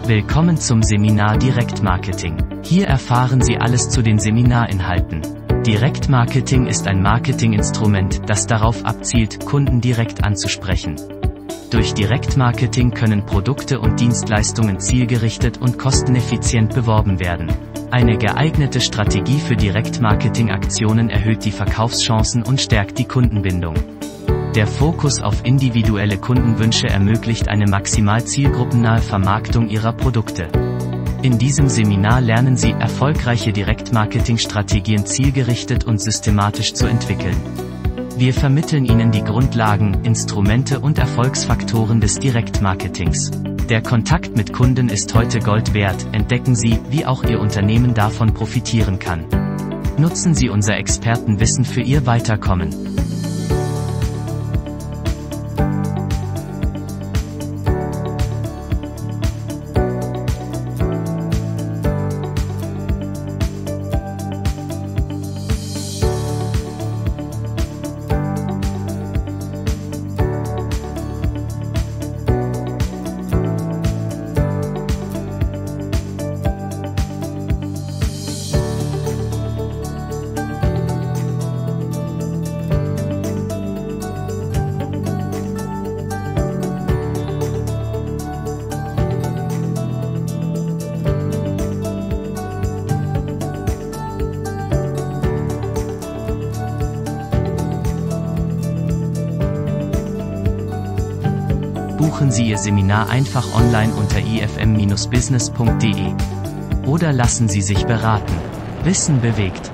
Willkommen zum Seminar Direktmarketing. Hier erfahren Sie alles zu den Seminarinhalten. Direktmarketing ist ein Marketinginstrument, das darauf abzielt, Kunden direkt anzusprechen. Durch Direktmarketing können Produkte und Dienstleistungen zielgerichtet und kosteneffizient beworben werden. Eine geeignete Strategie für Direktmarketing-Aktionen erhöht die Verkaufschancen und stärkt die Kundenbindung. Der Fokus auf individuelle Kundenwünsche ermöglicht eine maximal zielgruppennahe Vermarktung Ihrer Produkte. In diesem Seminar lernen Sie, erfolgreiche Direktmarketing-Strategien zielgerichtet und systematisch zu entwickeln. Wir vermitteln Ihnen die Grundlagen, Instrumente und Erfolgsfaktoren des Direktmarketings. Der Kontakt mit Kunden ist heute Gold wert, entdecken Sie, wie auch Ihr Unternehmen davon profitieren kann. Nutzen Sie unser Expertenwissen für Ihr Weiterkommen. Buchen Sie Ihr Seminar einfach online unter ifm-business.de. Oder lassen Sie sich beraten. Wissen bewegt.